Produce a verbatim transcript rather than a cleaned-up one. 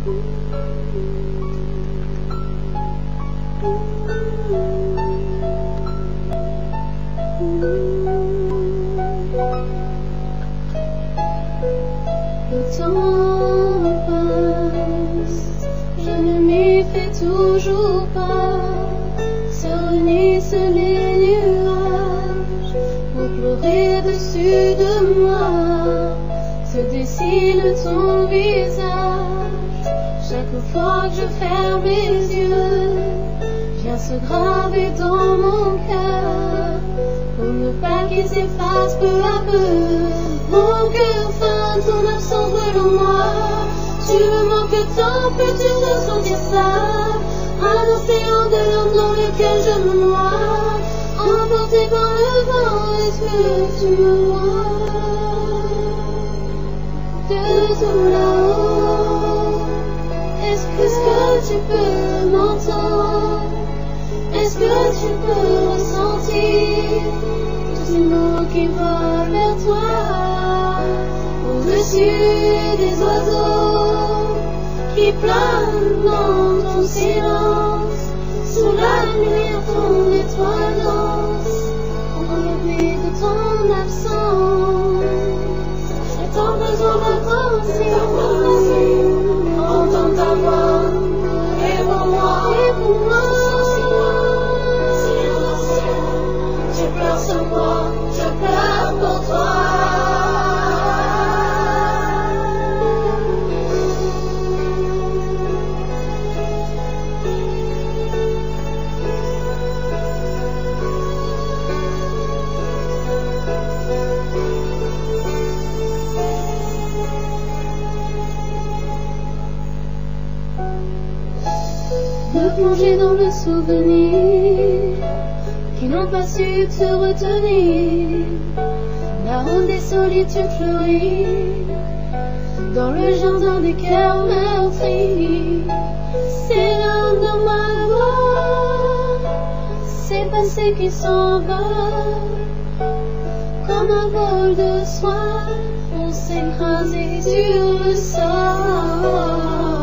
Le temps passe, je ne m'y fais toujours pas. Se renissent les nuages pour pleurer dessus de moi. Se dessine ton visage chaque fois que je ferme les yeux. Vient se graver dans mon cœur pour ne pas qu'il s'efface peu à peu. Mon cœur fin, ton absence brûle en moi. Tu me manques tant, peux-tu ressentir ça? Un océan de larmes dans lequel je me noie. Emporté par le vent, est-ce que tu me vois? De tout là-haut, est-ce que, est-ce que tu peux m'entendre? Est-ce que tu peux ressentir tous ces mots qui volent vers toi? Au-dessus des oiseaux qui planent dans ton silence, sous la lumière ton étoile danse, on oublie de ton absence. J'ai tant besoin d'entendre silence, entendre ta voix, et pour moi, et pour moi. Je pleure sans moi, je pleure pour toi. Me plonger dans le souvenir qui n'ont pas su te retenir. La ronde des solitudes fleuries dans le jardin des cœurs meurtris. C'est l'âme dans ma voix, c'est passé qui s'envole comme un vol de soie. On s'écrasait sur le sol.